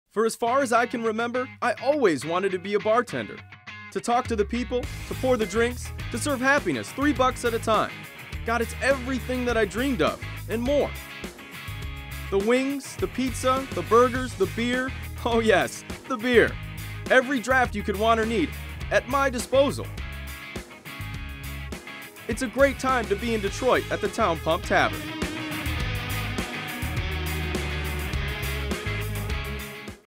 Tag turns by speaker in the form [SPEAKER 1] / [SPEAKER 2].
[SPEAKER 1] For as far as I can remember, I always wanted to be a bartender. To talk to the people, to pour the drinks, to serve happiness $3 at a time. God, it's everything that I dreamed of, and more. The wings, the pizza, the burgers, the beer, oh yes, the beer. Every draft you could want or need, at my disposal. It's a great time to be in Detroit at the Town Pump Tavern.